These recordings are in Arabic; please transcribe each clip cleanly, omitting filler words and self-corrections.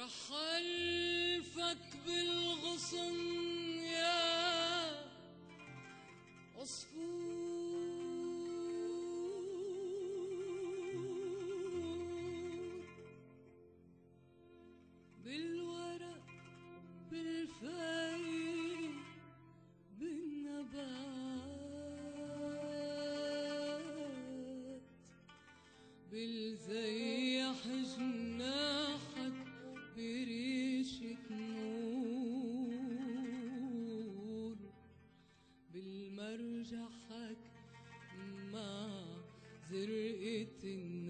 حلفك بالغصن يا عصفور، بالورق بالفاي بالنبات، بالزيح جناحك بريشة نور، بالمرجحك مع زرقة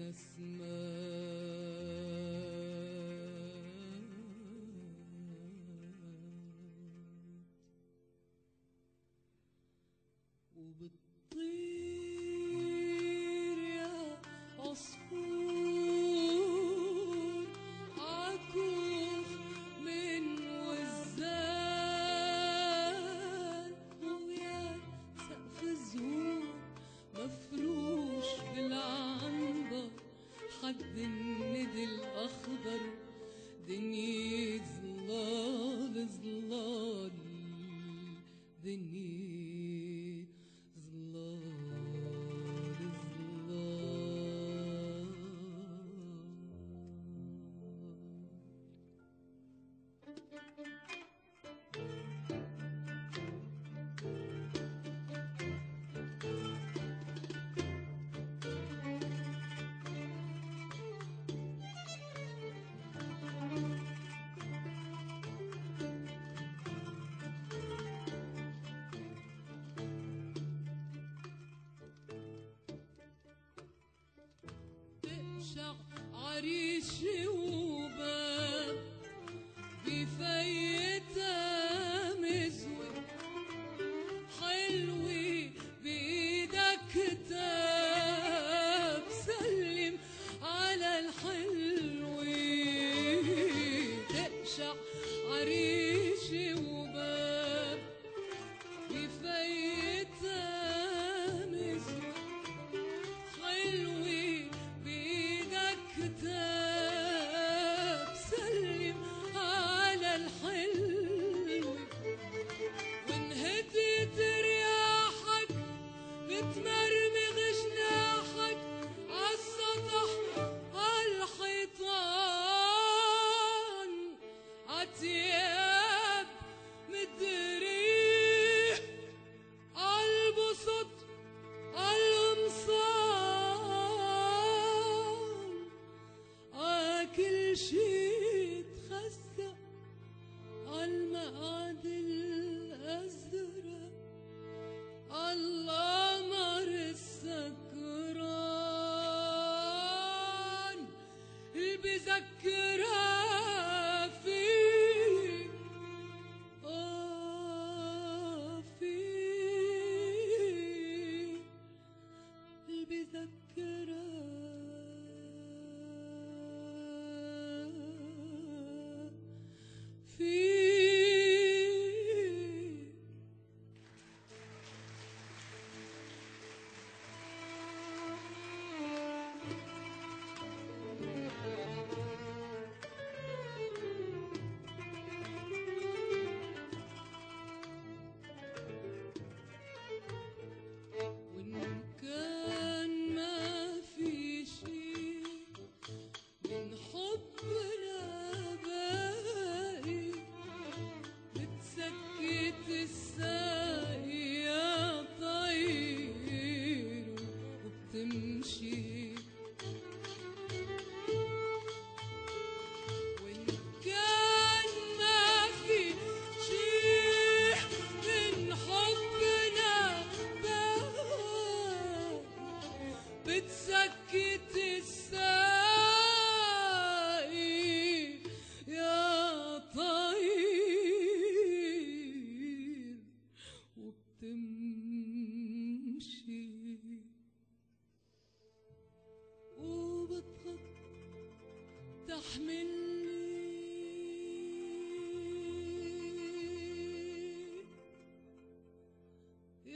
النسمات، وبتطير يا عصفور عكوف من وزان، ويا سقف الزهور مفروش بالعنبر، حد الندى الأخضر دنيا ظلال ظلال، دنيا ظلال ظلال. تقشع عريشي وباب بفايتها مزوي، حلوي بإيدك كتاب سلم على الحلوي. تقشع عريشي وباب بفايتها مزوي، حلوي بإيدك كتاب سلم على الحلوي. وانهدت رياحك بتمرمغ جناحك عالسطح عالحيطان، عتياب مدري عالبسط عالقمصان، عكل شي تخزق عالمقعد الأزرق، عالقمر السكران اللي بذكرها فيك فيك، اللي بذكرها فيك. وإن كان ما في شي من حبنا باقي، بتسكت الساقي يا طير وبتمشي. وإن كان ما في شي من حبنا باقي، بتسكت الساقي يا طير وبتمشي، وبتخط تحملني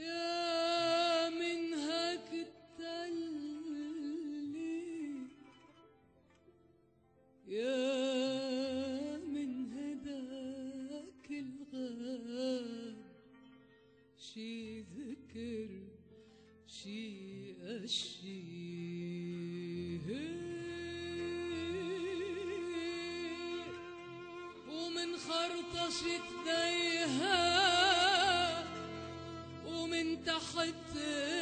يا منهك التلي عطش ايديها ومن تحت